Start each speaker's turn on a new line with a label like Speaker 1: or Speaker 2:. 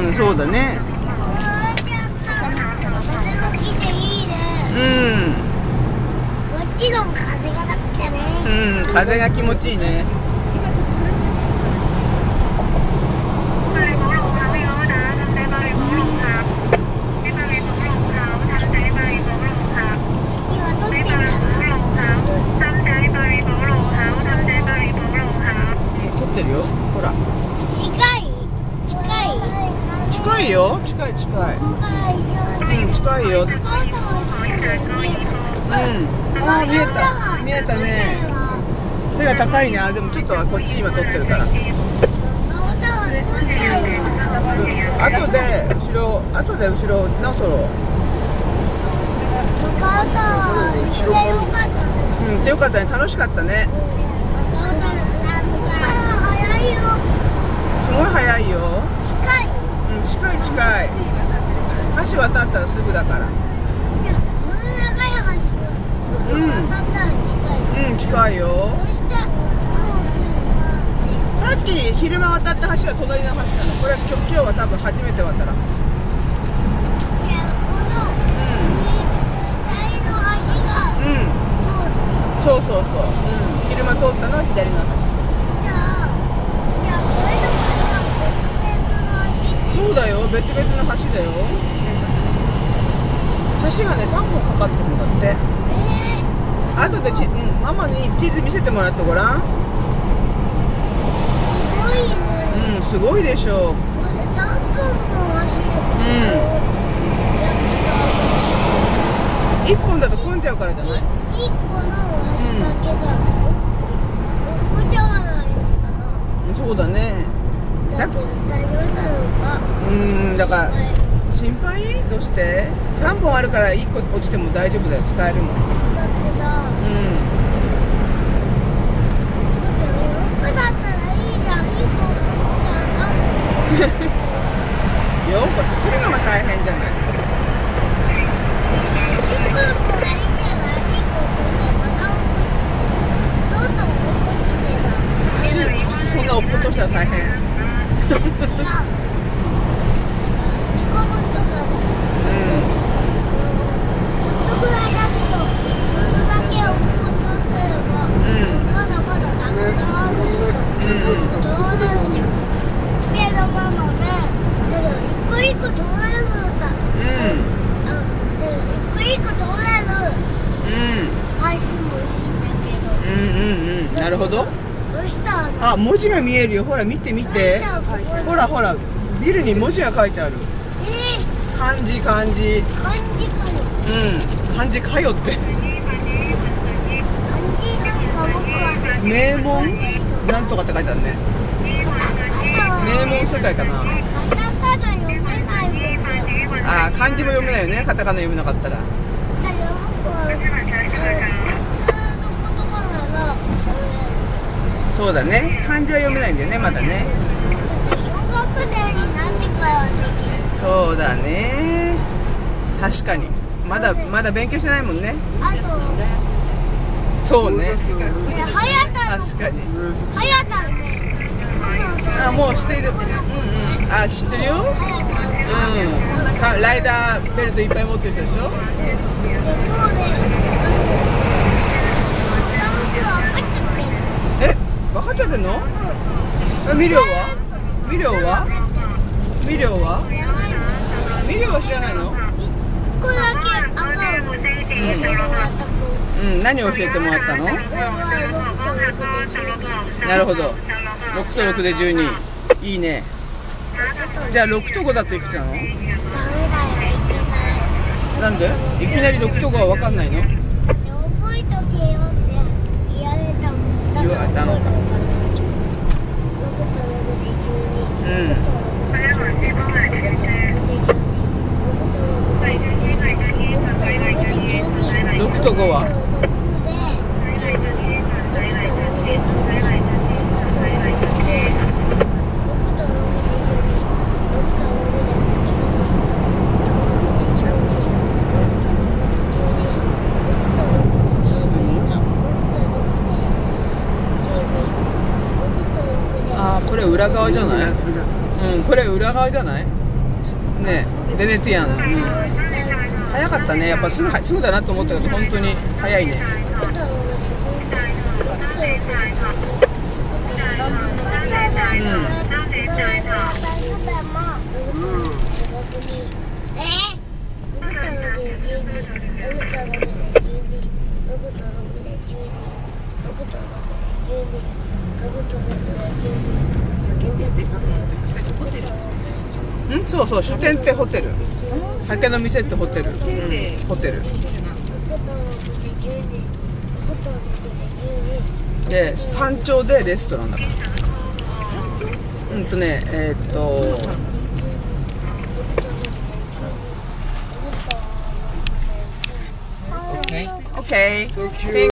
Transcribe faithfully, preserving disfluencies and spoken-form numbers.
Speaker 1: うん、そうだね。うん。
Speaker 2: もちろん風がなくちゃね。
Speaker 1: うん、風が気持ちいいね。撮ってるよ、ほら。
Speaker 2: 近い近い
Speaker 1: 近いよ、近い近い。うん、近いよ。うん。ああ、見えた、見えたね。背が高いね。あ、でもちょっとこっち今撮ってるから。後で後ろ、後で後ろの撮ろう。うん、でよかったね。楽しかったね。すごい早いよ。
Speaker 2: 近い。
Speaker 1: うん、近い近い。橋渡ったらすぐだから。
Speaker 2: じゃあこの長い橋をすぐ渡ったら近い。
Speaker 1: うん、近いよ。
Speaker 2: そして
Speaker 1: さっき昼間渡った橋が隣の橋なの。これは今日は多分初めて渡る橋。
Speaker 2: いや、この左の橋が通った。
Speaker 1: そうそうそう。うん、昼間通ったのは左の橋。
Speaker 2: じゃあ、じゃあこれの橋は別々の橋って。
Speaker 1: そうだよ、別々の橋だよ。橋がね、さんぼんかかってるんだって。
Speaker 2: えー、
Speaker 1: 後でち、うん、ママに地図見せてもらってごらん。
Speaker 2: すごいね。
Speaker 1: うん、すごいでしょう。
Speaker 2: これさんぼんの橋。
Speaker 1: いっぽんだと混んじゃうからじゃない？
Speaker 2: いっこの橋だけじゃここじゃないのかな。
Speaker 1: そうだね。
Speaker 2: だけど大丈夫なのか。
Speaker 1: うん、だから心配？どうして？さんぼんあるからいっこ落ちても大丈夫だよ、使えるもん。
Speaker 2: だってさ、
Speaker 1: うん。
Speaker 2: だってろくだったらいいじゃん。いっこ落ちたらさんぼん。
Speaker 1: よんこ作るのが大変じゃない。
Speaker 2: いっこの方がいいんじゃない？いっこ落ちてまた落っこちてどんどん落っこちてさ。
Speaker 1: 橋、橋そんな落っことしたら大変。
Speaker 2: 違う。にこぶんとかでちょっとぐらいだけど、ちょっとだけ落っことすれば、まだまだたくさんあるしさ、取られるじゃん。けどママね、だけど一個一個取られるさ。
Speaker 1: うん。
Speaker 2: あ、で一個一個取れる配信もいいんだけど。
Speaker 1: うんうんうん。なるほど。
Speaker 2: そしたらさ、
Speaker 1: あ、文字が見えるよ。ほら見て見て。ほらほら、ビルに文字が書いてある。
Speaker 2: えー、
Speaker 1: 漢字漢字。
Speaker 2: 漢字かよ。
Speaker 1: うん、漢字かよって。
Speaker 2: 漢字なんか僕は
Speaker 1: 名門なんとかって書いてあるね。名門世界かな。
Speaker 2: カタカナ読めないもんよ。
Speaker 1: あ、漢字も読めないよね。カタカナ読めなかったら。
Speaker 2: だけど僕は普通の言葉なら喋れる。
Speaker 1: そうだね。漢字は読めないんだよね、まだね。
Speaker 2: だって小学生になってからはできる。
Speaker 1: そうだね。確かに。まだまだ勉強してないもんね。
Speaker 2: あと、
Speaker 1: そうね。
Speaker 2: はやたの
Speaker 1: 確かに。
Speaker 2: はやたね。僕の友達
Speaker 1: あ、もうしてる。うんうん。あ、知ってるよ。
Speaker 2: はやた。
Speaker 1: うん。かライダーベルトいっぱい持ってる人でしょ。
Speaker 2: でもうね、
Speaker 1: え、分かっちゃってんの？え、ミリオは？ミリオは？ミリオは？ミリオは知らないの？
Speaker 2: 一個だけ赤を教えてもらった子。
Speaker 1: うん、何を教えてもらったの？
Speaker 2: それはろくとろくでじゅうに。
Speaker 1: なるほど。ろくとろくでじゅうに。いいね。じゃあろくとごだといくつなの？
Speaker 2: ダメだよ、いけない。
Speaker 1: なんで？いきなりろくとごは分かんないの？
Speaker 2: だって覚えとけよって言われたもん。だ
Speaker 1: 言われたのか。
Speaker 2: ろくとろくでじゅうに。
Speaker 1: うん。ろくとごは？ああ、これ裏側じゃない？うん、これ裏側じゃない？ ねベネティアン早かったね。やっぱすぐすぐだなと思ったけど本当に早いね。うん、そうそう、主店ってホテル、酒の店ってホテル、うん、ホテルで山頂でレストランだから。うんとねえー、っとオッケー。